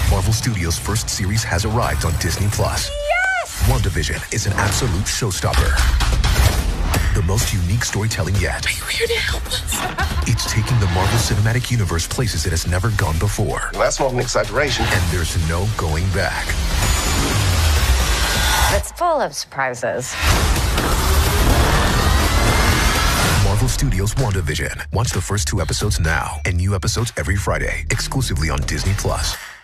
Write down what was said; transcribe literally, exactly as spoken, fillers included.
Marvel Studios' first series has arrived on Disney Plus. Yes! WandaVision is an absolute showstopper. The most unique storytelling yet. Are you here to help us? It's taking the Marvel Cinematic Universe places it has never gone before. That's not an exaggeration. And there's no going back. It's full of surprises. Marvel Studios' WandaVision. Watch the first two episodes now, and new episodes every Friday, exclusively on Disney Plus.